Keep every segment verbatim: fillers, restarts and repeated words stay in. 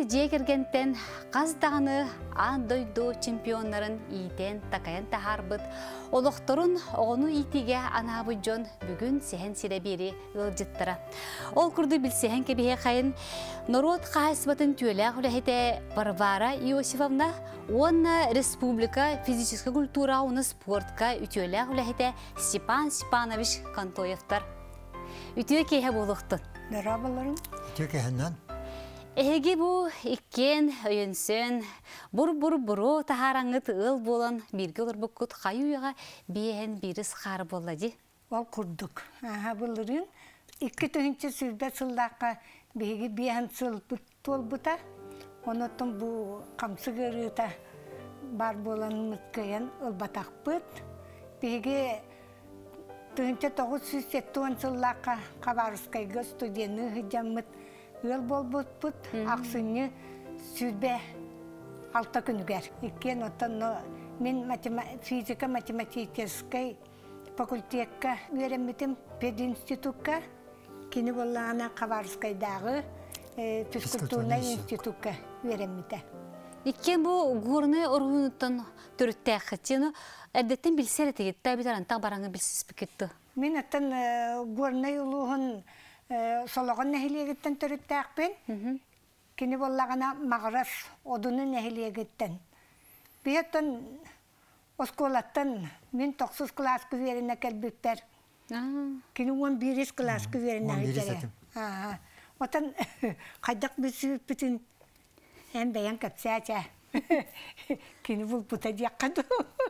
жегергентен қаздағыны андойду чемпионларын ийтен такаян тахарбыт. Олықтырын оғыну итиге анабы жон бүгін сехен сиребері ылжыттыра. Ол күрді білсехен кебеге қайын народ қайсыбатын түйелі құлахете Варвара Иосифовна, онна республика физическая культура, оны спортка ütüелі құлахете Степан Степанович Кантоевтар. Ütüе кейе болуқтын. Merhabalarım. Ütüе кейеннен. Эге бу иккен өйөнсөн бур-бур-буру тахараңыт ыл болан бирге олар бүккут қайуыға биен бирис қары болады. Ол құрдық. Аха, бұлырын. Икки түйінші сүрбе сылдаққа бейгі биен сыл бұл бұта. Онытын бұл қамсы көріта бар болан мүткейен ыл батақ бұт. Бейгі түйінші тоғыз жүз сексен сылдаққа қабарыскайғы студияны ғыджамыт ыл бол бұт-бұт, ақсыны сүрбе алта күнігер. Еккен отын мен физика математическай факультетка өремітім пединститутка, кені болағына Қабарыскайдағы физкультурна институтка өреміті. Еккен бұл ғұрны ұрғыныттан түрітті әқіттені әдеттен білсер етегетті, әбетаран тақ бараңы білсіз бікетті. Мен атын ғұрны ұлығын солоғын нәхилегеттен түрітті әқпен, кені болағына мағырас одыны нәхилегеттен. Бейеттен осколаттан мен тоқсыз класс күверіне кәлбіптер. Кені он бирис класс күверіне әйтері. Отан қайдақ бүсі бүтін ән бәйін кәпсәчә. Кені бұл бұта дияққаду.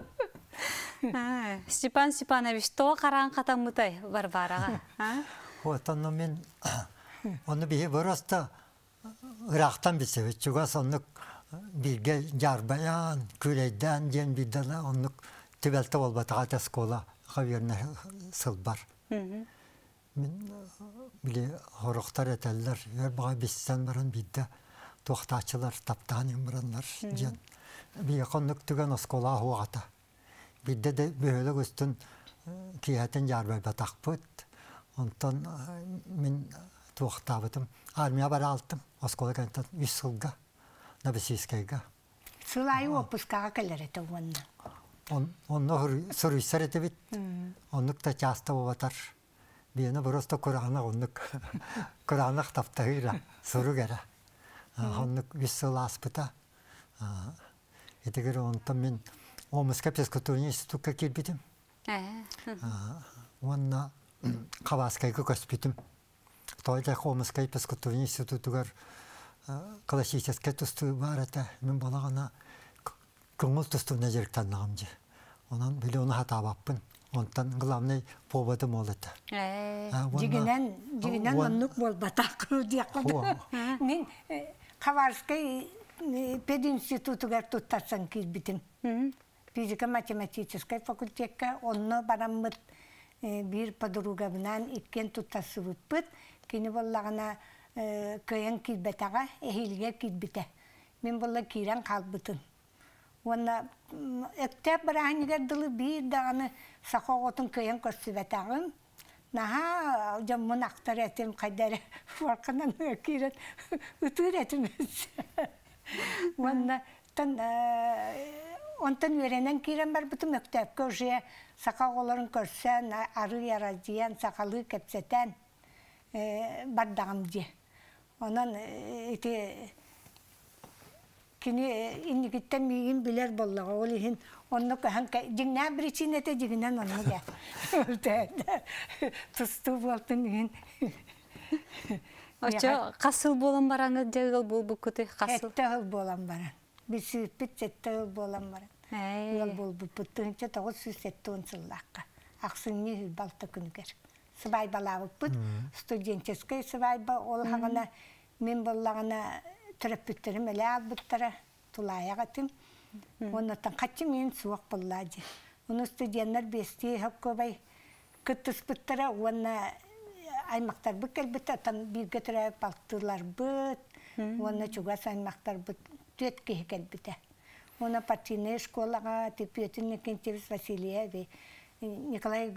Степан Степанович, тоға қараған қатан мұтай Варвараға? Отанно мен оны бейі бұрасты ұрақтан бісі. Чуғас оны бірге жарбаян, күрейден ден бидала оны түбәлті олбатыға тәскола қаверіне сыл бар. Мен біле ғұрықтар әтәлілер, өр бістен барын бидді тоқтачылар, таптан еміранлар ден. Бейі қонық түген оскола ауғата. Бидді де бөлі көстін кейәтін жарбай батақ бұд. Ondan men toxtabıdım. Armiya bara aldım. Oskola kantan üç sılga. Nabisiskayga. Sılayı opuskağa kalır ete onunla. Onu soruysar ete bit. Onluk da çasta ovatar. Biyana burası da Kur'an'a onluk. Kur'an'a taptağıyla soru gara. Onluk üç sıla aspıta. Ete göre ondan men Omska Peskuturiya İnstitut'a kirbidim. Onunla Қабаскайғы көспетім. Тойда Қомыскай Пескутурин институтығар классическай тұсты бар әті. Мен болағана көңіл тұстуына жеріктен нағымды. Онан білі оны хата баппын. Онтан ғыламнай повадым ол әті. Жігінен оннық бол батақ дейқыды. Мен Қабаскай пединститутығар тұттарсан келбітім. Физика математическай факультетка онны бараммыт. Bir подругабынан иккен туттасы бұппыт, кені болағына көйен килбетаға, әхилге килбете. Мен болла кейрен қалбытын. Оны өктеп бір әңгер дылы бір дағаны сақо отын көйен көрсібетағым. Наға жамын ақтар әтім қайдары фарқынан кейрен үтір әтіміз. Онтан өренен кейрен бар бұтым өктеп көже сақал оларын көрсен, ары яразиян, сақалы кәпсетен бардағым де. Онан кені инігіттен мейін білер болуға. Ол ең оны көйін жіңнә бір için әте жігінен оны ге. Тұсты болтын ең. Қасыл болан бараңы жағыл бол бүкіті қасыл? Әтті ғыл болан баран. Bir sürpüt ette ıl bolan baran. Yol bol bu pıttığınca toğuz yüz sette sıllaqqa. Aqsınni hülbalta күнігер. Sıvay balağı pıt. Studenteskay sıvay ba ol hağına men bollağına türöpütterim öyle al bıttara tulaya gatım. Ondan kaçı men suaq bolladı. Onu studentler besti hakkobay kıttız bıttara ona aymaqtar bık elbette tam bir götüre baltılar bıt. Ona çugas aymaqtar bıt. Түйет кейі кәлбіті. Оны партийный школаға, тепетін Некентьевич Васильев, Николай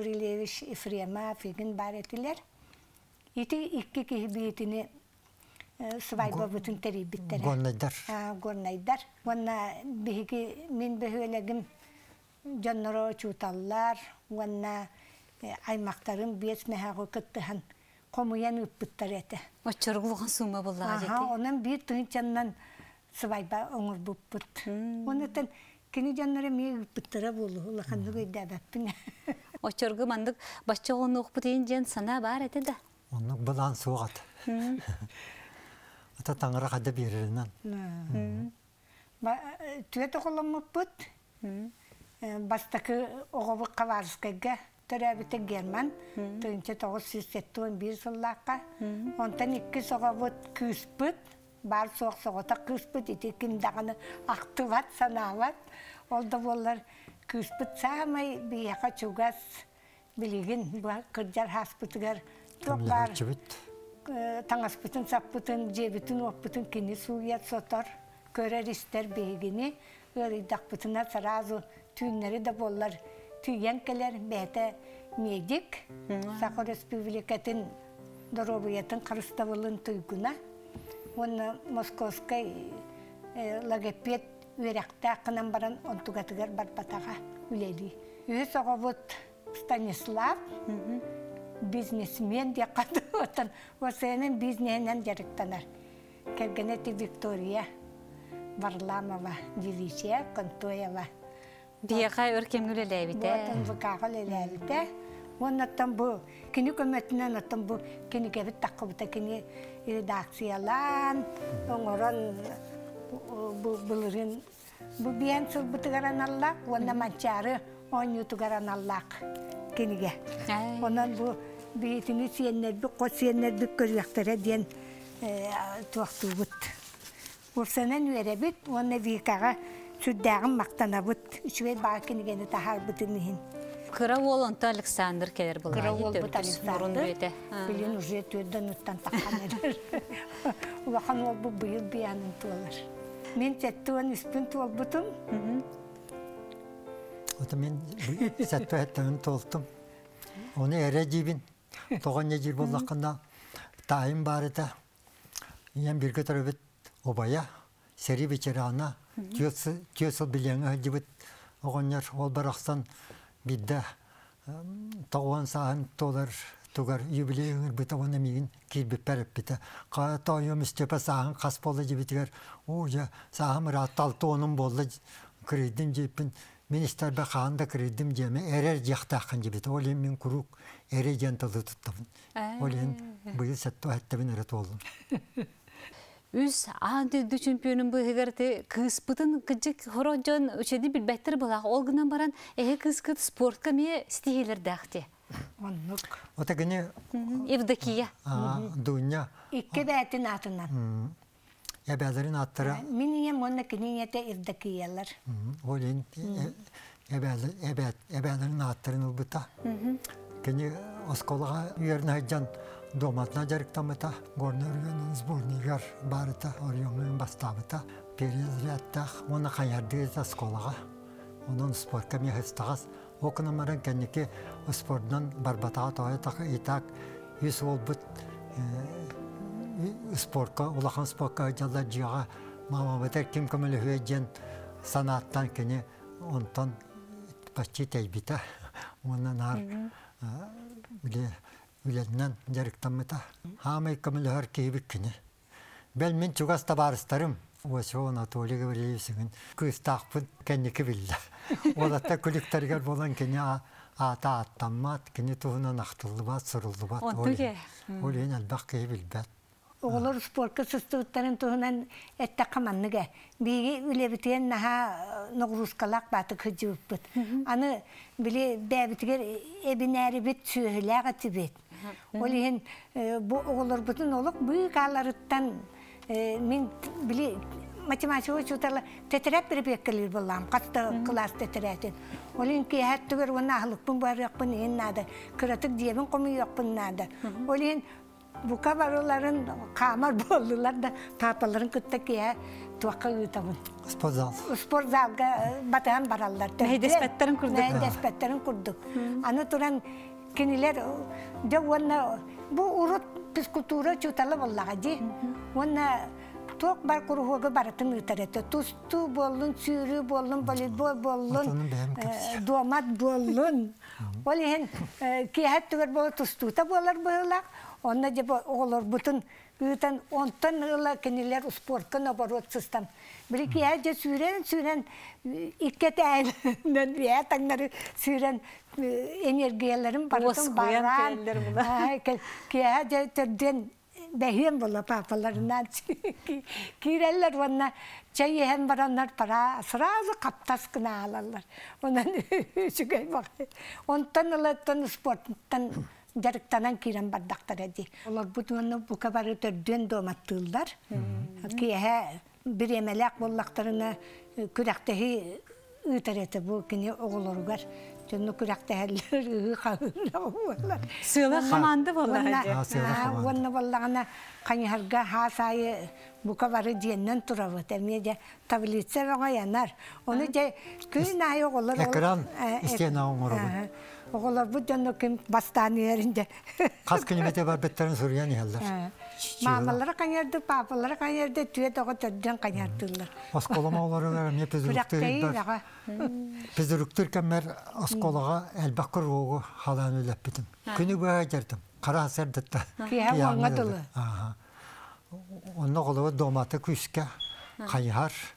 Гаврилевич Ефремов еген бар етілер. Еті икки кейі бейетіне Sıvayba bütün teribittere. Горнайдар. Горнайдар. Ванна биһиги мин бөһөлегим жонноро чуталлар, ванна аймактарын бес мәһәгө кыттыхан комуян үппүттер эте. Очоргулган сума буллага жетти. Аха, онан бир тынчаннан сыбайба оңор буппут. Онотан кини жонноро ми үппүттере болу, улаханды көйдәбәппин. Очоргу мандык башчагын окпут жен сана бар эте да. Онук булан сугат. Ата таңыра када береринен. Ба түөтө коломмуппут. Бастакы оғабы қаварыскайга төрәбіті Герман, түйінші тоғыз жүз сексен бир сыллаққа. Онтан икки соғабыт күспіт, бар соқ соғыта күспіт, ити кімдағаны ақтыват, санават. Олда болар күспіт самай бияқа чугас білеген, кырджар хаспытыгар тоқар. Таңаспытын, саппытын, жебітін, оппытын кені суят сотор, көрер істер бейгені, ұридақпытына сразу түйінлері де болар. Түйенкелер бәті медик, Сахар Республикатын дорогуятын Қарыставылын түйгіна. Оны Московскай логопед өрәқті қынан баран онтуғатығар барбатаға үлелі. Өз оғабыт Станислав, бизнесмен де қаты отын. Осының бизнесінен жарықтанар. Кергенеті Виктория Варламова, Делисия Контоева. Бияқа өркемгілі ләбіті. Бұтын бұқағы ләбіті. Оннаттан бұл, кені көмәтінен оттан бұл, кені кәбіт таққы бұта, кені редакциялан, оңырын бұлырын. Бұл биян сыл бұтығаран Аллах, онна манчары он ютығаран Аллах кенеге. Онан бұл бейтіні сиеннерді, қос сиеннерді көріяқтары ден туақты бұт. Орсанан өрәбіт, онна вейкаға сүрдәғын мақтана бұт. Үшвей баға кенегені тахар бұтынығын. Кыра ол онта Александр келер бұл. Кыра ол бұт Александр. Білін уже түрден ұттан таққан әрір. Улақан ол бұл бұйыл биянын туалар. Мен сәттуан үспін туал бұтым. Ота мен сәтту әттігін толттым. Оны әрі жейбін. Тоған ежір болаққанда тайым бар еді. Ең біргі тұрыбыт обая, сәрі бечері ана, түйесіл білеңі жібіт. Оғанер ол барақсан бидді тоғуан сағын толар тугар юбилейіңір бұта оны мейін кейбіп бәріп біті. Қайта ойым үстепі сағын қас болды жібітігер. Оға сағым ратталты оның болды күрейдім жепін. Министр бі қағында күрейдім жеме әрер жақтақын жібіті. Ол ең мен күрік әрі жентілді тұттымын. Ол ең бұйыл сәтті әттібін әрет олдым. Үз аңдырды чемпионын бұғығырды кыспытын күджік хорожон өшеді білбәттір бұлақ. Ол ғынан баран әйі кыз-кыт спортқа ме стихилер дәқті. Оннық. Ота гіне... Евдокия. Дуня. Икке бәтін атынан. Әбәлерін аттыра. Мен ем оны кінеті Евдокиялар. Ол ең әбәлерін аттырын ұлбыта. Кені осколыға үйерін айджан доматна жарықтамыта, горнөргенін сборнигар барыта, орионын бастабыта, перезряттақ, оны қайарды ез осколыға. Оның спортқа мехестағыз. Оқынымырын кәнеке спорттан барбатаға тоғайтақы етақ, ес ол бұт спортқа, улақан спортқа жалда жиға мамабытар кем көмілі өйден санаттан кәне онтан бәтче тәйбіта. Онын ар үләннен жарықтамыта. Хамай көмілі өр кейбік кәне. Бәл мен чуғаста барыстарым. Осы Анатолий Гавриевсігін күстақпын кәнекі білді. Олатта күліктергер болан кәне ата аттамат, кәне туғынан ақтылды бат, сұрылды бат. Ол ең әлбақ кей білбәт. Оғылыр спортқа сұстығыттарын туғынан әтті қаманныға. Бейге үлебітген наға нұғырусқалақ баты күджі өппіт. Аны біле бәбітігер әбінәрі бет сүйіліға тібет. Ол ең оғылыр бұтын олық бұйық аларыттан мен біле математика учутарла тетереп беріп еккелер болам, қатты класс тетеретін. Олин кейхәт түгер оны ағылықпын бар еқпін ең нады, күратық дебін қомы еқпін нады. Олин бұқа баруларын қамар болдылар да папаларын күтті кейхә туаққа ұйтабын. Спортзал. Спортзалға батыған баралдар. Мәйдеспәттерін күрдік. Мәйдеспәттерін күрдік. Аны тұран кенелер, бұл ұрыт физкультура чуталы боллаға де. Ona çok bar kuruhuğa baratın ıtarete. Tustu bolun, sürü bolun, voleybol bolun, domat bolun. Olihen kihat tüver bol tustuta bolar bolar. Ona je olur bütün Güten ondan ıla keniler sportkan abarot sistem. Bir kihat je süren süren iket aynen ya tanları süren enerjilerim baratın baran. Kihat je terden Behim bola papalarından kireller ona çayı hem baranlar para sırası kaptas kına alırlar. Ondan şükür bak. Ondan alattan sporttan jarıktanan kiren bardaktar edi. Olar bu dünü bu kabarı törden domattılar. Ki he bir emelek bollaklarına kürektehi ıtarete bu kini oğulur var. Çünkü kürektehiler ığı kağırlar. Sığla kamandı vallahi. Onu vallahi kanyarga hasayı bu kabarı diyennen turağı temiyece tablitse ve yanar. Onu je köyün ayı olur. Ekran isteyen ağın olur. Oğullar bu dönü kim bastani yerinde. Kaç kilometre var betlerin soruyan yerler. Mamalara kanyardı, papalara kanyardı, tüye toğa törden kanyardılar. Askolama oları ne pezürüktür var. Pezürüktür kemer askolağa elbakır oğu halanı leppidim. Günü bu ayırdım. Kara serdetti. Kiye vangadılı. Onun oğlu domatı küske, kanyar,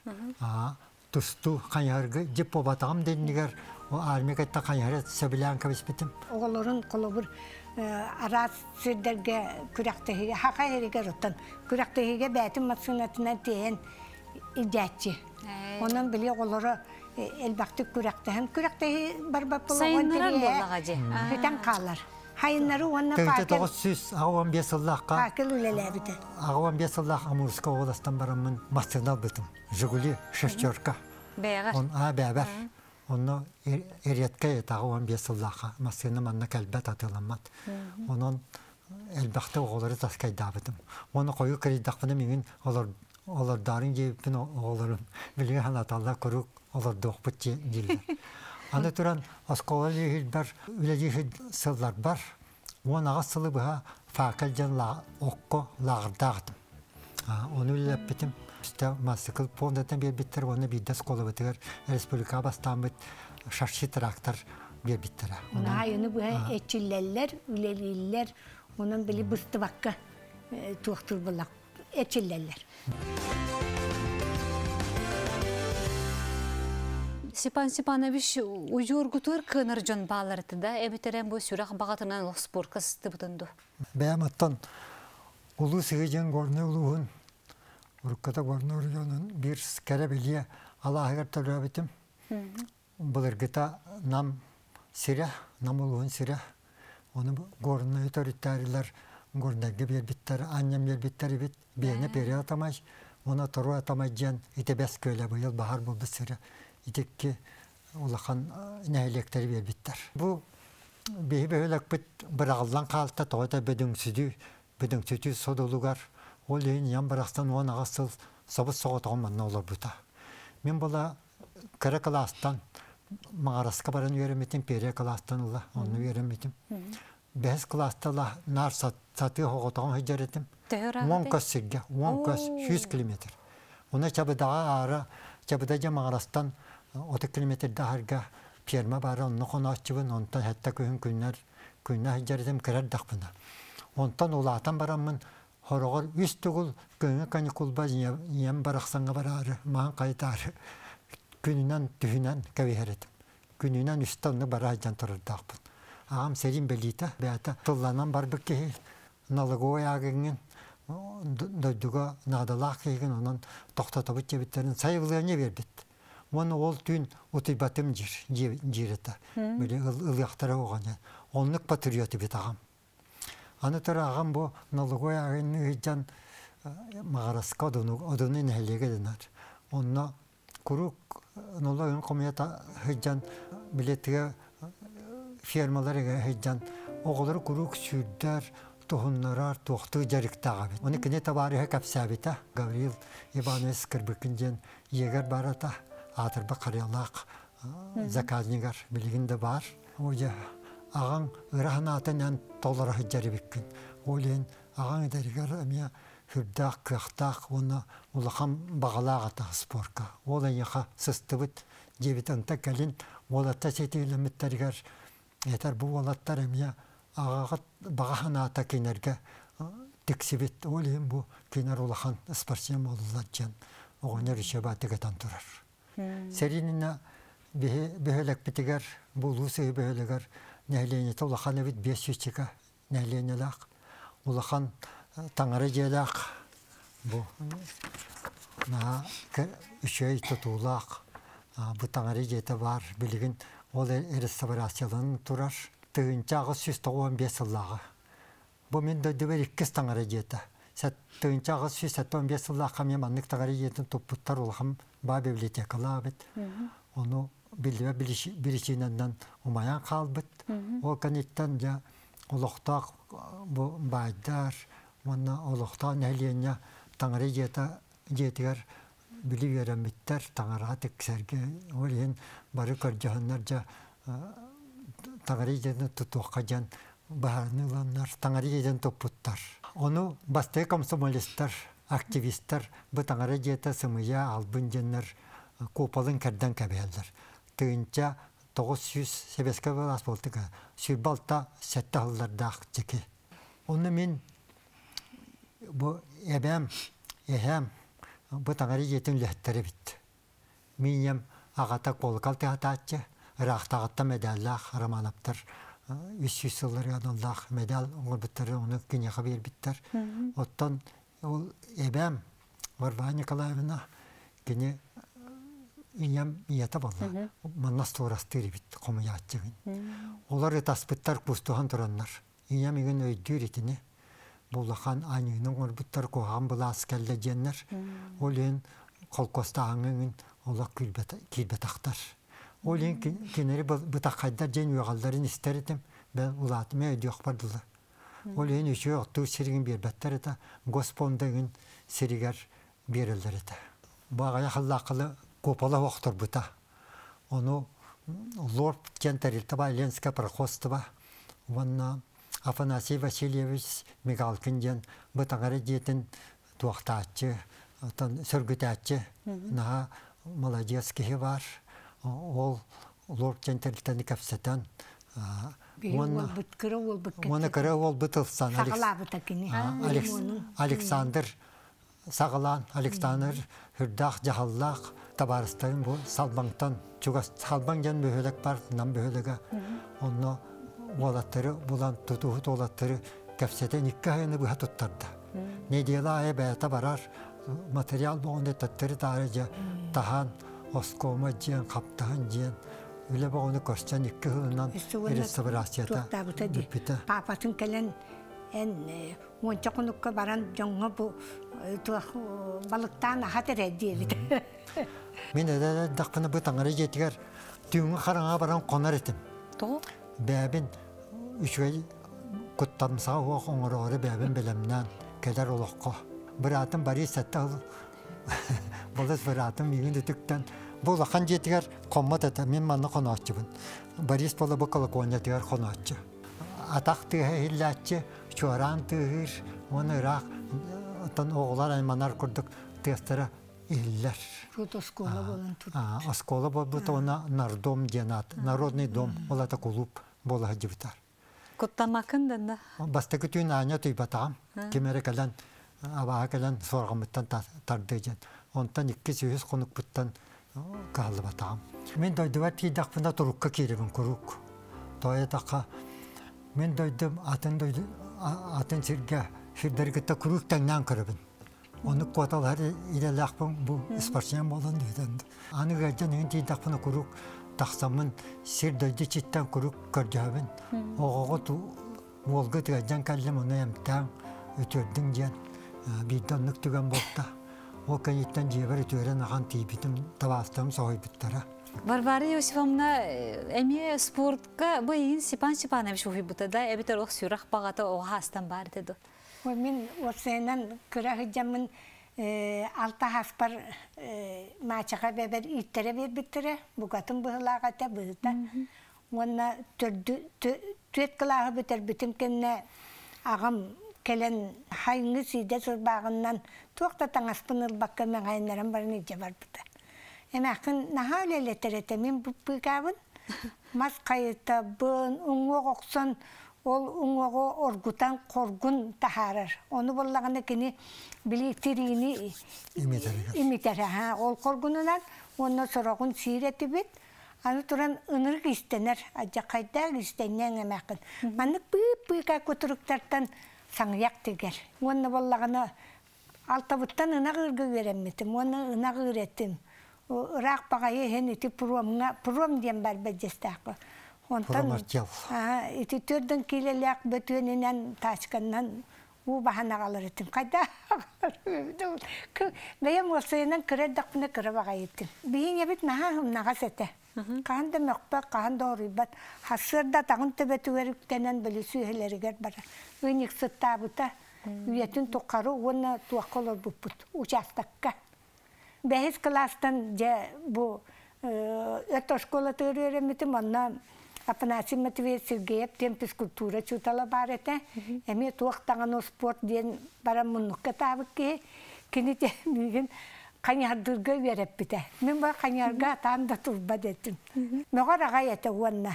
tustu kanyargı, cipo batağım deniger. O armekette kanyarı sebilen kabisbitim. Oğulların kolobur aras sürderge kürektehige, haka herige rotan. Kürektehige beytin masinatına diyen icatçı. Onun bile oğulları elbakti kürektehen. Kürektehi barbapılı sayınlaran bollağacı. Hüten kalır. Hayınları onunla fakir. Tevte dokuz yüz ağavan bir sallahka. Fakir üleler biter. Ağavan bir sallah Amurska oğlastan baramın mastinal bitim. Jiguli, şeşçörka. Beğer. Ha beğer. Onu eriyetke ağavan bir sallahka. Mastinal manna kelbet atılamat. Onun elbakti oğulları taskayda bitim. Onu koyu kredakfını minin olur. Olur darın gibi oğullarım. Bilgi hanatallah kuruk olur doğput değiller. Anı turan askovalı hilber, üleci hil sıllar var. Onu ağasılı bıha fakir canla okko lağırdağdım. Onu bile bitim. İşte masikıl pondadan bir bitir, onu bir de skola bitir. Respublika bastan bit, şarşı traktör bir bitir. Ona ayını bıha etçilleller, üleliler, onun bile bıstı bakka tuğtur bulak. Etçilleller. Sipan Sipanoviç uyurgutur kınırcın bağlarıdı da ebiteren bu sürak bağıtından spor kısıtı butundu. Benim attan ulu sığıcın görüne uluğun Urukada görüne uluğunun bir kere biliye Allah'a tarıyor bitim. Bulurgıta nam sirah, nam uluğun sirah. Onu görüne otoriterler görüne bir bitler, annem bir bitleri bit, birine peri atamay. Ona toru atamayacağın itebes köyle bu yıl bahar buldu sirah. İdikki olakan nehirlikleri bir bitler. Bu bir böyle bit bırakılan kalta toyda bedüngsüdü, bedüngsüdü sodulugar. O leyin yan bırakstan o ağasıl sabit soğut olman ne olur bu da. Ben bula kara klastan mağaraska baran yöremedim, periye klastan ola onu yöremedim. Beş klasta la nar satı hoğutan hıcaretim. on kas sirge, on kas yüz kilometre. Ona çabı daha ara, çabı da mağarastan otuz kilometre daharga pirma bara onu konu açıbın ondan hatta köyün günler günler hıcaretim kırar dağbına. Ondan olatan baramın horoğur üstügül köyüne kanikul baz yem baraksanğa bararı, mağın kayıtarı. Gününden tühünen kaviheretim. Gününden üstüne barajcan turur dağbın. Ağam serin belita, beata tullanan barbeki nalıgoy ağının döydüga nadalaq kegen onun toxtatabı cebitlerin sayıgılığına verdi. Onu ol tün utibatım jir, jireta. Böyle ılıyaqtara oğanya. Onluk patrioti bit ağam. Anı tura ağam bu nalıgoy ağının hıcan mağaraska odunu neheliğe dener. Onunla kuruk nalıgoyun komiyata hıcan biletiğe firmaları hıcan oğulları kuruk sürdür, tohumlar, tohtu jarıkta abi. Onu kine tabarihe kapsabita. Gavril İbanez kırbikincen yeger barata. Atır bakarıyalak zakaznigar bilginde var. Oca ağan ırahanatın en tolara hıcari bikkin. Oleyin ağan ederigar amiya хүрдақ, кықтақ, оны улахан бағалаға та спорка. Ола еға сыстыбыт, жебіт ынта кәлін, олатта сетейліміттерігер, етер бұл олаттар әмия ағағыт бағахан ата кенерге тіксібет, ол ең бұл кенер улахан спортсмен олыладжан, оғынер үші батығытан тұрар. Сәрініне бөхелек бітігер, бұл ұсы бөхелегер, нәйленеті улахан әбіт бес жүзчіға нәйленелақ, улахан таңары желақ, бұл үшөй тұтулақ, бұл таңары жеті бар, білігін ол реставрацияланын тұрар. Тығынчағы жүз тоғыз бес ыллағы. Бұл мен дөйдібер иккіз таңары жеті. Тығынчағы жүз тоғыз бес ыллағы мен маннық таңары жетін тұппыттар олғым ба библиотекала бет. Оны білдіме білішінен ұмаян қалбыт. Ол кәнеттен жа олықтақ байдар, олықтақ нәлейіне таңары жетігер білі вереметтер таңарға тексерге. Ол ең бары көржіғынлар жа таңары жетін тұтуаққа жан бағарныланлар, таңары жетін тұппыттар. Оны басты комсомолистер, активистер бұл таңары жеті сымыя албын женлер копалын кәрден кәбелдер. Түйінча тоғыз жүз себеске балас болдыға, сүйбалта сәтті ғылдардақ жеке. Оны мен бұл әбәм, әхәм бұл таңары жетін ләттері бітті. Мен ем ағата қолықал тәғататчы, Рақтағытта медаллах, романаптар, үш жүз сыллар яныллах, медал оңыр біттері, оны кенеға бер біттер. Оттан ол әбәм, Варвара Николаевна, кене үйем ияты болла. Маннас туырастыры бітті, қомыятчығын. Олар етас біттер күстуған тұранлар. Үйем үйін өйдір етіне. Болақан айнығының оңыр біттер қоған бұла аскәлі женлер. Ол ең қолқоста аңыңын олар келбетақтар. Ол ең кенері бұтақ қайдар жен өғалдарын істер етім, бәл ұлатыме өйдіғ бардылы. Ол ең үші оқту сірігін бербәттер еті, Госпондығын сірігер берілдер еті. Бағая қыллақылы көпалы оқтыр бұта. Оны лорд кентарилті ба, Ленска пархосты ба, онна Афанасий Васильевич Мигалкин жен бұтағары жетін туақтатчы, сөргітатчы, наға молодец кеге бар. Ол лорд кентарилтені кәпсетен. Оны кірі ол бұтылсан. Александр Сағылан, Александр Хүрдақ, Жағаллақ, табарыстайын бұл салбаңтан. Чуғас салбаң жан бөхелек бар, нам бөхелеге. Оны олаттыры, бұлан тұтуғыт олаттыры кәпсетен екі айыны бұға тұттарды. Не дейла ай бәйті барар, материал бұғынды тұттыры тарыжа, таған, оскома жен, қаптағын жен, Öyle bağını koşan iki hılından restorasyada düpüte. Papatın kelen en onca konukka baran jonga bu balıktan ahat edildi. Men de dakpını bu tangara jetiger düğünü karanga baran konar etim. Doğru. Bebin üç ay kuttamsa o onları bebin bilemden kadar olakko. Bıratım bari sette al. Bolas bıratım yine de tükten. Bu lakan jetiger kommat ete men manna konatçı bun. Baris bola bakala konya tiger konatçı. Atak tühe hillatçı, çoran tühür, onu rak, atan oğlar aymanar kurduk testara iller. Тут оскола болан тут. А, оскола бол ona nardom genat, народный дом, ола та клуб бола хаджибтар. Куттамакын да. Баста күтүн аня тыйбатам, кемере калан, аба калан соргамыттан тардыжан. Онтан икки жүз конук буттан калды батам. Мен дойдуа тидакпында турукка киребин курук. Тоя така мен дойдум атын дойду атын сирге ширдергетте куруктан нан кырыбын. Onu kuatalari ilerlakpın bu isparçayan olan dedim. Anı gerçekten hindi dakpına kuruk taksamın sir döydü çitten kuruk karcabın. Oğağı tu volga tıgacan kallim onu yemten ötürdün diyen bir donluk tügen bolta. O kanitten ciğer ötüren ağan tibitim tavastım sohibüttara. Varvara Yosifovna emiye sportka bu yin sipan sipan ev şuhi butada ebiter o sürah bağata o hastan bari dedi. Мен осынан күрәһи jamın алта хаспар мачаға бәбер иттере бер биттере бугатын быһылага та быһыта. Онна төрдү төт кылағы битер битим кенне агам Kelen hayını side sırbağından tuğda tangaspın ılbakka men ayınlaran barın ece var buda. Emekin naha öyle leterete min bu bıgavın. Mas kayıta bığın uŋuğu oksan ol uŋuğu orgutan korgun taharar. Onu bollağına kini bilitiriğini imiter. Ha, ol korgununan onu sorağın sireti bit. Anı turan ınırık istener. Aca kaydak isteyen emekin. Manık büyük büyük akuturuktartan sanıyak teger. Onu bollağına altabıttan ına gırgı veremedim. Onu ına gırettim. Irak bagayı hen iti promga prom diyen berbecestakı. Ondan ha iti türden kilelek betüeninden taşkandan u bahana kalır ettim. Kayda gayam olsayından kıradak ne kıra bagayı ettim. Bihin yabit naha hım nagasete. Kahan da mekba kahan da ribat. Hasırda tağın tebetü verüktenen böyle süheleri ger bara. Ünik sıtta buta. Üyetin tokarı ona tuakolor buput. Uçastakka. Behes klastan bu öte şkola öğrenmedim onunla apanasim motive Sergeyep tempis kultura çutala barete emi tuaqtağın o sport diyen bara munukka tabık ki kini de bilgin kanyardırga verip bite. Men bu kanyarga tam da turba dedim. Meğer gayete wanna.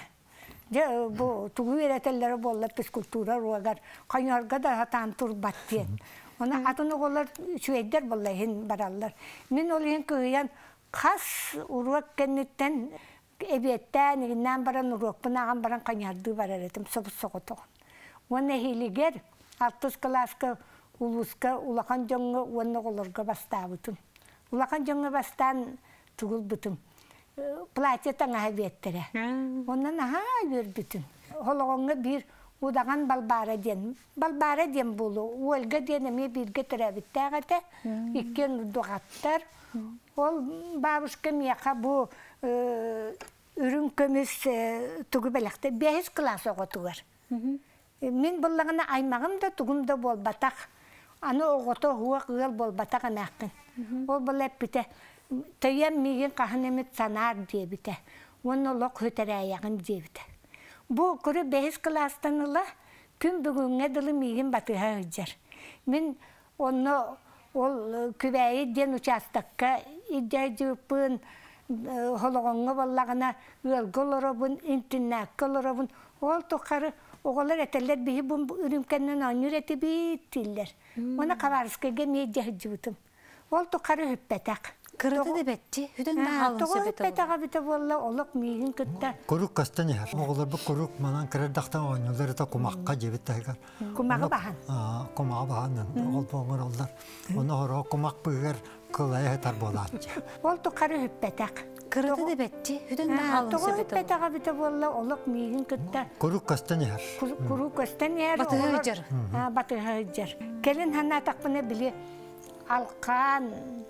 Bu tuğu veretelleri bolla pis kultura ruagar kanyarga da hatan turbat diyen. Ona adını olar şüyder vallahi barallar. Men olyen kıyan kas uruak kennetten ebetten inan baran uruak banagan baran kanyardı bararetim sobu sogoto. Ona hiliger altmış klaska uluska ulakan jonga ona olurga bastabıtım. Ulakan jonga bastan tugul butum. Plaçetan habettere. Ondan ha bir bütün. Holoğunga bir udagan balbara diyen. Balbara diyen bulu. Uelga diyen emi bir getirebittağate. İkken doğattar. Ol babuşka miyaka bu ürün kömüz tuğu belekte. Behes klas oğutu var. Min bullağına aymağım da tuğum da bol batak. Anı oğutu huğa kığıl bol batak anakın. O bol hep bite. Tayem migin kahanemet sanar diye bite. Onu lok hötereyağın diye bite. Bu kuru behes klastan ıla gün bugüne dılı migin batığa hıcar. Min onu ol kübeyi den uçastakka idecipin holoğunga vallağına ılgolorobun, intinakkolorobun ol tokarı oğullar eteller bihi bu ürümkenden anır eti bitiller. Ona kavarıskege miyece hıcıbıtım. Ol tokarı hüppetak. Kırıdı da betti. Hüden de halın sebeti olur. Toğu hüppetağa bite valla oluk miyin kıtta. Kuruk kastan yer. Oğullar bu kuruk manan kırırdaktan oynuyorlar da kumakka cebit tegar. Kumağı bahan. Kumağı bahan. Ol boğur ollar. Onu horo kumak bıgır kılaya hetar bolatçı. Ol tokarı hüppetak. Kırıdı da betti. Hüden de halın sebeti olur. Toğu hüppetağa bite valla oluk miyin kıtta. Kuruk kastan yer. Kuruk kastan yer. Batı hıcar. Batı hıcar. Gelin hana takbına bile alkan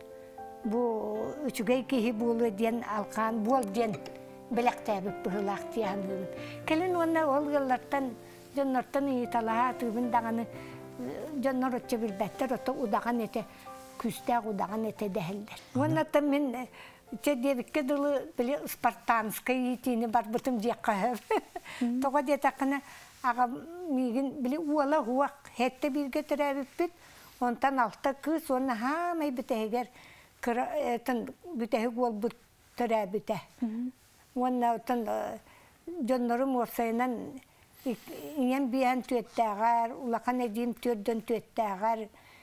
bu üçüge kihi bulu diyen alkan bol diyen belektabı pıhılak diyen. Kelin ona ol yıllardan jönnortan iyi talaha tübün dağını jönnar ötçe bilbetter ötü udağın ete küste udağın ete değiller. Ona da min çedevikke dılı bile Spartanska yitini bar bıtım diye kahır. Toğa diye takına ağa migin bile uala huak hette bir getirebip bit ondan altta kız ona ha may biteger tan bitehe gol but terabite. Ona tan jonnorum orsaynan ingen bihan tüettagar ulakan edim türden tüettagar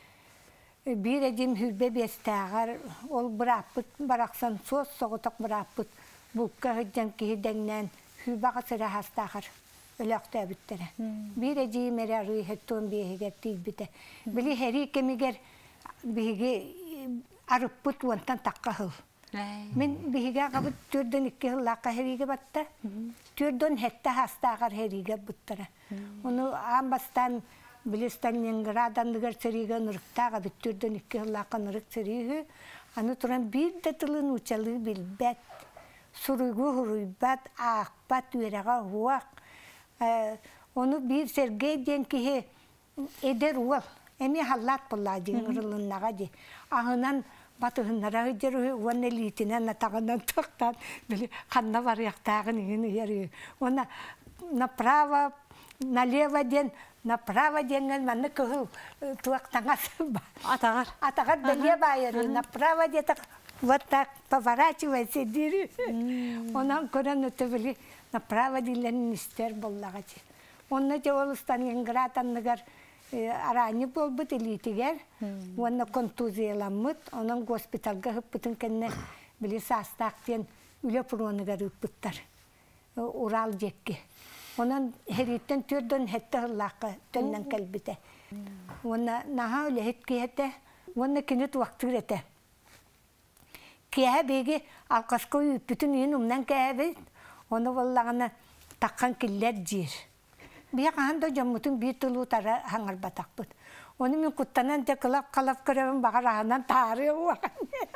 bir edim hülbe bestagar ol bırakıp bıraksan sos soğutak bırakıp bulka hıcan ki dengnen hülbağa sıra hastagar ölakta bittere. Bir edim erarı hetton biheger tilbite. Bili heri kemiger bihege arıp put wantan takkahıl. Men bihiga qabut türden iki hıllaka herige batta. Türden hette hastagar herige buttara. Onu ambastan bilistan Leningradan dıgar seriga nırıktaga bit türden iki hıllaka nırık seriga. Anu turan bir de tılın uçalı bilbet. Suruygu huruybat, akbat üyeraga huak. Onu bir sergey diyen ki eder uval. Emi hallat bulladı ngırılınnaga di. Ahınan batığınlara hıcırı ona litine natağından taktan böyle kanna var yaktağın yeni yeri. Ona направо, налево ден направо деген манны кыгыл туактаңасы бар. Атагар. Атагар беле байыры, направо где-то вот так поворачивайся дири. Онан көрөн өтөбүли направо дилен истер боллага. Онна же ол Сталинградтанныгар араны болбут элитигер. Онна контузияламыт, онан госпиталга хыппытын кенне били састактен үлө пуроныгар үппүттар. Урал жекке. Онан хериттен түрдөн хетте хыллакка төннен келбите. Онна наха үле хетке хетте, онна кинет вактыр ете. Кеһе беге алкашко үппүтүн үйүн умнан кеһе оны боллагана таккан киллер жир. Бия каханда жаммутун бир тылуу тара хаңар батакпыт. Оны мен куттанан те кылап калап көрөбүн багарагынан тары уаган.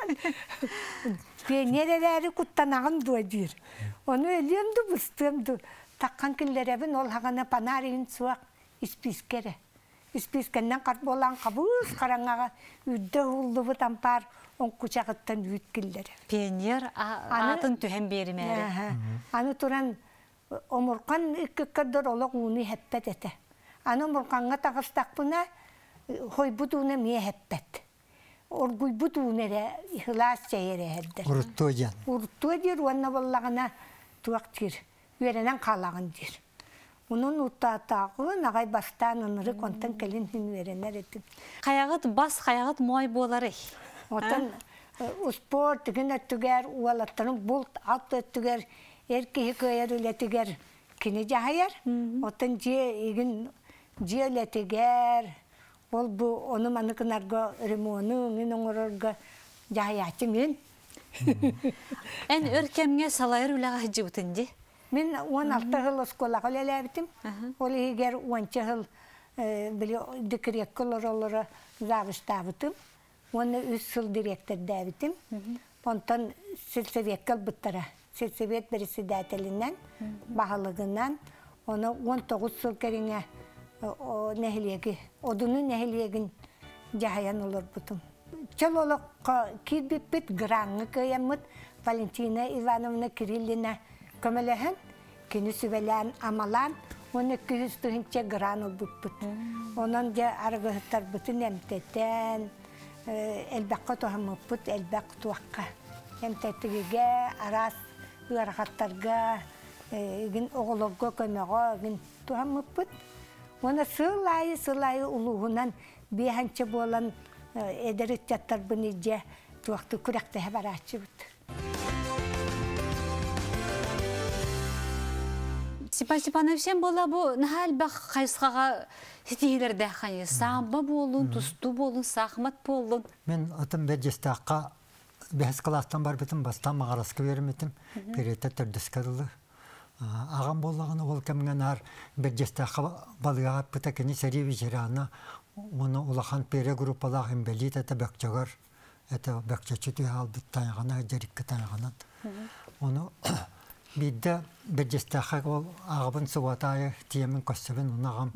Пенерелери куттанаган дуа жир. Оны элемди бустымды. Таккан киллеребин ол хагана панарин суак испискере. Испискеннен карт болан кабыз караңага үддө уллубу тампар он кучагыттан үт киллере. Пионер атын түһен беримери. Аны туран омуркан иккеддер олог уни хеппет ете. Аны омурканга тагыстакпына хойбутуна мие хеппет. Оргуйбутунере ихлас чейере хеддер. Уртуян. Уртуян уанна боллагана туактир. Веренен калаган дир. Унун уттатагы нагай бастан ыныры контан келин хин веренер этим. Каягыт бас каягыт мой болары. Отан спорт деген өттүгер уалаттарын булт ат өттүгер эрки хикаяр үлетигер кини жахаяр. Отан же эгин же үлетигер ол бу оны маныкынарга ремону мен оңорорга жахаячы мен. Эн өркемге салайыр үлага жыбытынды. Мен он алты жыл школага элебитим. Ол эгер он жыл били декрекколоролора завыштабытым. Оны үч жыл директор дәбитим. Онтан сельсовет буттара. Сельсовет председателинен, баһалыгынан оны он тогуз жыл кериңе нехилеги, одунун нехилегин жахаян олор бутум. Чололокко кирбиппит граңы көйәммит Валентина Ивановна Кириллина көмеләһен, кини сүбәлән амалан, он эки йөз тыгынча гран олбуппут. Онан да аргыһыттар бутун эмтеттен, элбәккә тохамыппут, элбәк туакка. Эмтеттигеге, арас ыаргаттарга, ген огологго көмөгө, ген тохамыппут. Оны сылайы сылайы улуғынан бейханчы болан эдерет жаттар бұны же туақты күрәкті барачы бұд. Сипа Сипановсен бола бұ нәхәл бәқ қайсқаға сетейлерді қайы? Самба болын, тұсту болын, сақмат болын? Мен атым бәджестаққа бәс кластан бар бітім бастан мағарасқы веріметім. Переті түрдіскарылы. Ағам болағаны ол кәмінген ар бәджестаққа балыға бұта кәне сәреві жерана. Оны улахан пере группалақ ембелит әті бәкчағар. Әті бәкчачы түйе албыт тайғана, жеріккі тайғанан. Оны бидді бәджестаққа ол ағабын сұватайы тиемін көстебін. Оны ағам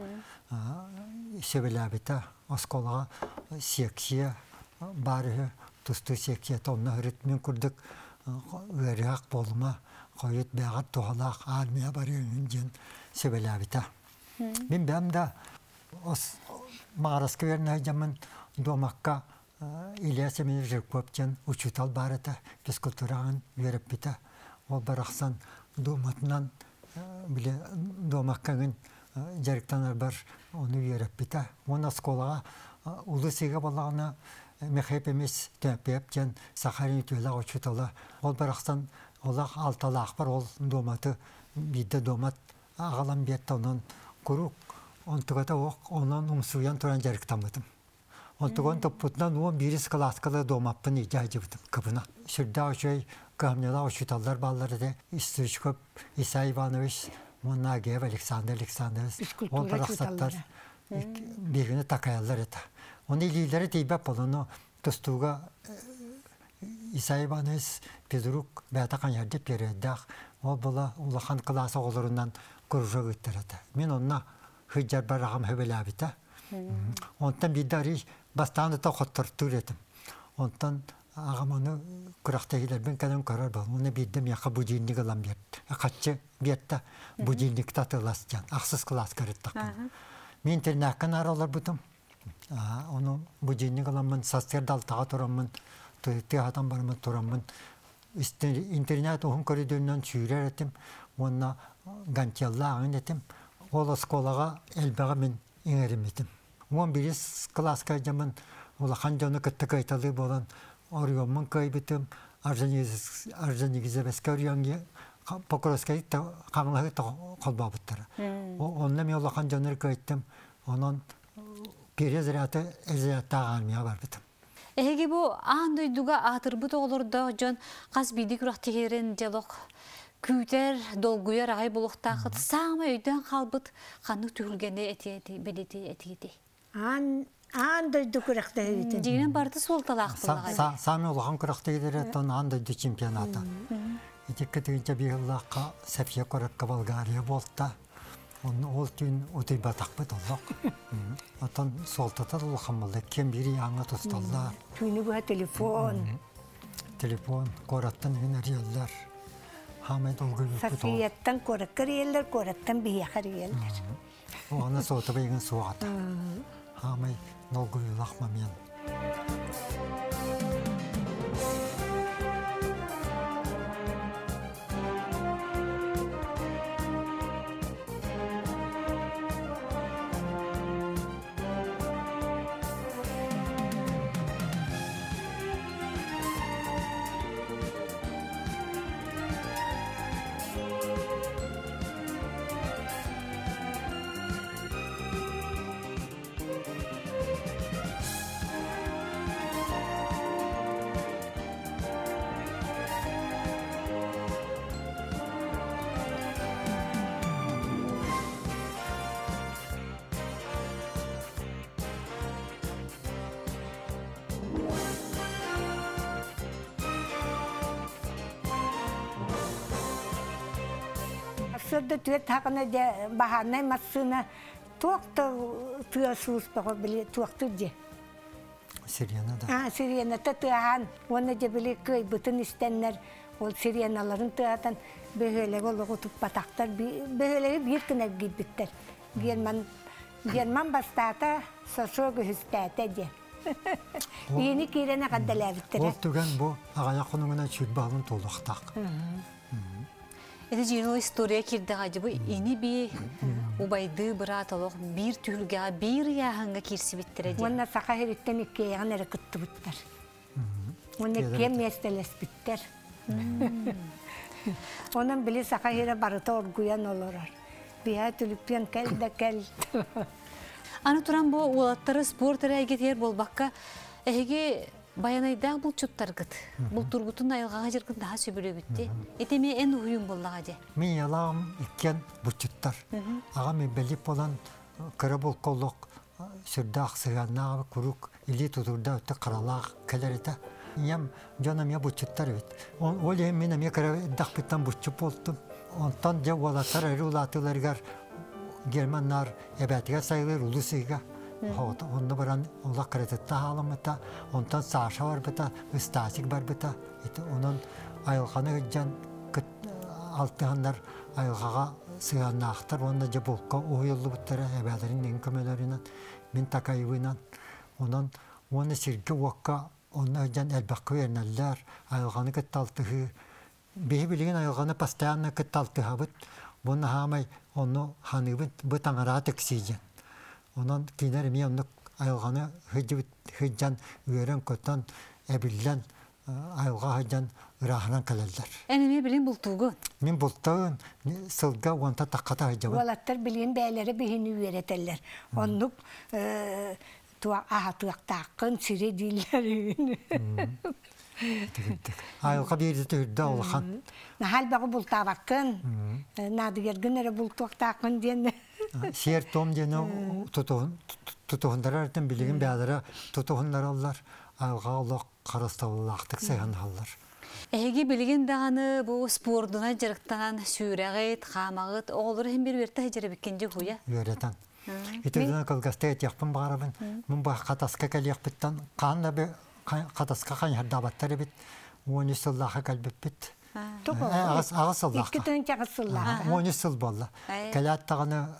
сөбеләбіті осколаға сексия бары тұсты сексия тонна үрітмен күрдік өріғақ болыма. Қойыт бәғат туғалақ армия бары үнген сөбеләбіті. Мен бәм да мағарасқы верін әйдемін домаққа Ильяс емені жүркөптен учутал барыты физкультурағын веріп біті. Ол барақсан доматынан домаққағын жарықтанар бар оны веріп біті. Оны сколаға ұлы сега болағына мехеп емес төпептен Сахарин түйлі учуталы. Ол барақсан олақ алталақ бар, ол доматы, биді домат ағалам бетті онын күрік. Онтығыда оқ, онын ұмсуян тұран жарықтамыдым. Онтығын тұппытынан оң біріс класкалы домаппын ежайжы бұдым күбіна. Шүрді өшөй көмнела ұшыталдар балары де Истричкөп, Иса Иванович, Монагев, Александр Александрович. Ол бірақсаттар бігіні тақаялар еді. Оны илейлері дейбәп болыны тұстуға Иса Иванович Педрук бәтақан ярдеп бередіғ. Ол бұла ұлақан класы оларынан күржі өттіреді. Мен онына хыджар барағам хөбеләбіті. Онтан бидari бастаны та қоттырттыр едім. Онтан ағам оны күрақтағилербен кәдім көрір бол. Оны биддім яқа будильник алам берді. Қатшы берді будильник татылас жан. Ақсыз класс көреді тақын. Мен тернәккән аралар бутым. Onu bu cenni kalanman sasyer daltağa turamman, tiyahatan barman turamman. İnternet ohun koridorundan sürer etim, ona gantiyalla ağın etim. Ola skolaga elbaga men inerim etim. On biris klaska jaman ola hanjonu kıttı kaytalı bolan oriyonman kaybetim. Arjanigize beskariyangi pokroskayı kamlağı kolba buttara. Onunla mi ola hanjonları kaytım. Onun Peri ziraatı eziyatı ağırmaya var bitim. Ege bu ağın duyduğu atır bu da olur da can qaz bidik rahtigerin diyalog küter dolguya rağay buluqtaqıt sağma öyden qalbıt qanı tühülgene eti beleti eti. An an duyduğu kırıqta öydün. Dinen bardı sol talaq bulağı. Sami olağın kırıqta edilir ton an duyduğu çempionata. Etikki tüyünce bir yıllaqqa Safiye Korakka Bulgariya bolta. Onun ol tün otoy batakbet olduk. Atan soltata dolu xamıldı. Kim biri yanına tostallar. Tüyünü bu telefon. Telefon, korattan yine riyaller. Hamet olgu yürüpü doğru. Safiyetten korakka riyaller, korattan biyakar riyaller. O ana soğutu beygin soğuata. Hamet olgu yürüpü yan. Sırda tüye takına de bahanay masına tuakta tüye sus bağı bile tuakta de. Siriyana da. Ha Siriyana ta tüyahan. Ona de bile köy bütün istenler. Ol Siriyanaların tüyatan böyle olu kutup bataklar. Böyle bir kına gibitler. German German bastata sosoğu hüstete de. Yeni kirene kadar bittiler. Ol tügen bu ağaya konumuna çüt bağın toluqtaq. Ede jino istoriya kirdi hacı bu ini bir ubaydı bıratalıq bir tülga bir yağınga kirsi bittiredi. Ona saka heritten iki yağınları kıttı bittir. Ona kem yesteles bittir. Onun bile saka here barıta orguyan olur. Biha tülüpyen kel de kel. Anı turan bu olatları sportara eget yer bol bakka ege bayanayda bul çuttargıt. Bul turgutun ayılgağa jirgın daha sübürü gütti. Eteme en huyum bollağa. Min yalağım ikken bu çuttar. Ağa mi belip olan kara bol kolluk, sürdağ sığannağı kuruk, ili tuturda öte karalağ kelerite. Yem canım ya bu çuttar evet. O lehim minem ya kara dağbitten bu çup oldum. Ondan ya olatlar eri ulatılargar Germanlar ebetiga sayılır ulusuyga. Onda baran Allah karetette halamata, ondan saşa var bita, istasik var bita. Onun ayılğanı hıccan altıhanlar ayılğağa sığanna aktar, onda cebulka o yıllı butlara ebelerin enkömelerinden, min takayıvınan. Onun onu sirke vakka, onu hıccan elbakı verneller, ayılğanı kıttaltığı. Bihi bilgin ayılğanı pastayanna kıttaltığı bit. Bunu hamay onu hanıbıt bu tanırağı teksiyeceksin. Onun kinerim ya onu ayılğanı hıccan üyeren kotan ebillen ayılğa hıccan ırahınan kalallar. Enemi bilin bultuğun. Min bultuğun sılga onta takkata hıcabın. Olatlar bilin beyleri bihini üyereteller. Onluk aha tuaktağın sire dillerin. Ayılğa bir de türdü olğan. Nahal bağı bultağa bakın. Nadı gergin bultuaktağın diyen. Şiir tom diyene tutuğunlar artan bilgin beyadara tutuğunlar allar. Ayılğa olaq karastavulaqtık sayhan hallar. Ege bilgin dağını bu sporduna jırıktanan süreğit, xamağıt, oğulur hem bir verti hecere bikinci huya. Yöreten. İtirden kalgasta et yapın bağırabın. Mun bağı kataska kal yapıttan. Kanla bir kataska kan yardabatları bit. Onu sıllaha kalbip bit. Ağız sıllaha. İki tönce ağız sıllaha. Onu sıll bolla. Kalat tağını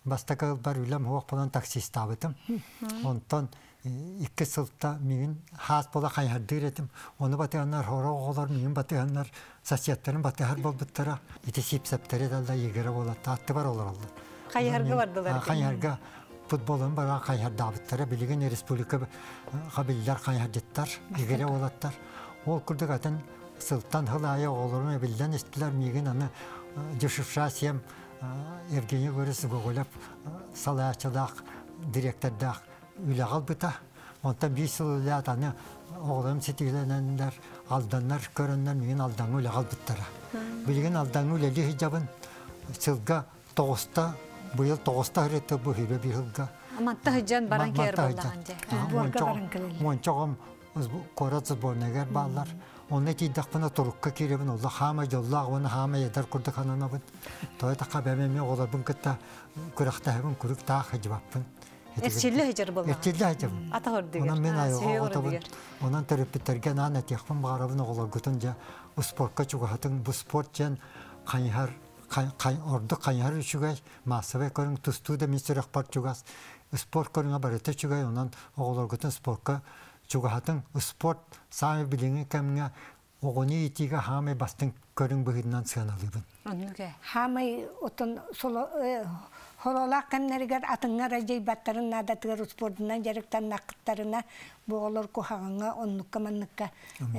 бастакал бар үлем хоқ болан таксист табытым. Онтон икки сылта мигин хас бола хайхардыр этим. Оны батыганнар хора оғолар мигин батыганнар сосиаттарын батыгар болбуттара. Ити сипсептері далда егері болат. Атты бар олар олар. Хайхарга бардылар. Хайхарга футболын бара хайхардабыттара. Билеген республика қабиллер хайхардеттар. Егері олаттар. Ол күрдік атын сылтан хылая оғоларына білден естілер мигин аны жышыпша сем Евгений көріс ғоғылап салаячылақ, директордақ үліғал бұта. Онтан бей сылылят аны оғылым сетиленендер, алданнар, көріннер меген алдаңы үліғал бұттара. Білген алдаңы үлелі хиджабын сылға тоғыста, бұйыл тоғыста үреті бұл хүйбе бір хылға. Аматта хиджан баран кер болағанде. Мончоғым қорат сызборнагер балар. Оны тейдақпына тұрыққа керебін, олы хама жоллақ, оны хама едар күрді қананабын. Той таққа бәмеме оларбын күтті күріқтағын күрік тақ хеджібаппын. Әрчелі хеджар болған? Әрчелі хеджабын. Ата көрдігер? Онан мен айыға отабын. Онан төріппеттерген ан әтеқпін бағарабын оғылар күтін жа. Спортқа чуғатын, бұл спорт жан қайхар, орды қайхар үшігай, масывай көрің тұсту да мен сүрек бар чуғас. Спорт көріңа барыты чуғай, онан оғылар күтін спортқа чугахатын спорт сами билинге кемге огони итига хаме бастын көрүң быгынан сыналыбын. Онуге. Хаме отон соло хололак кемнергер атыңга рajay баттарын надатыгар спортунан жарыктан накыттарына боголор кухаганга оннукка манныкка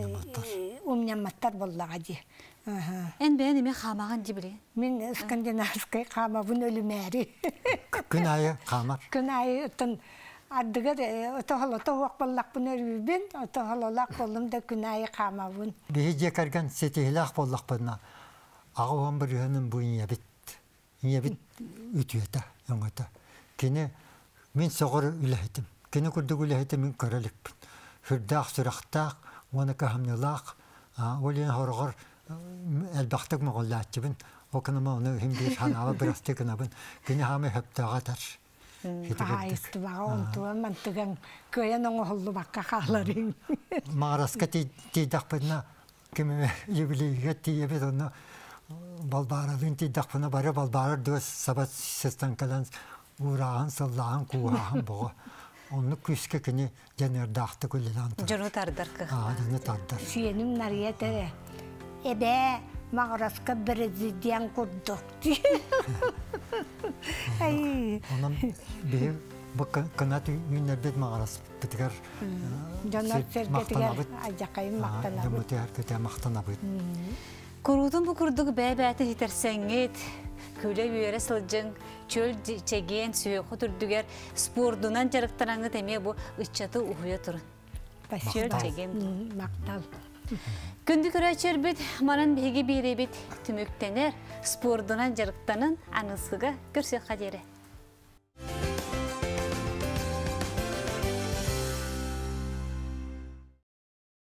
умняматтар боллага ди. Эн бен эме хамаган дибири. Мен скандинавский хамабын өлүмәри. Күн айы камар. Күн айы отон Адыгар отохолото вакбаллак бунөрүбүн, отохололак болдум да күнайы камабын. Бейже карган сетихилак боллак бана. Агуан бір ханын бу иньябит. Иньябит үтүета, яңата. Кене мен соғыр үләйтім. Кене күрдік үләйтім мен көрелікпін. Хүрдақ, сұрақтақ, оны кахамнылақ, олен хорғыр әлбақтық мұғыллатчыбын. Окынама оны химбир ханава бірасты кынабын. Кене хаме хөптағатар. Хайсты баға онтуа мантыган көйен оңы холлу баққа қаларың. Мағараска тейдақпына кеме юбилейге тейебет оны балбарадың тейдақпына бары балбарар дөз сабат сестан калан урағын, сыллағын, куағын бұғы. Оны күске кіне жанердақты көлелі антыр. Жону тардар кы. Жону тардар. Сүйенім нарияты әбе мағараска президент күрдік. Ondan bir bu kanat ünler bit mağaras bitker. Canlar sergetiler acakayım maktana. Demote herkete maktana bit. Kurudun bu kurduk bebete hitersenget. Köle büyere sılcın, çöl çegen, suyu kuturdüger, spordunan jarıktaranı teme bu ıççatı uhuya turun. Çöl çegen. Maktal. Gündük üreçer bit, manan bihegi biri bit tümüktener, spordunan jarıktanın anısıga görsek kaderi.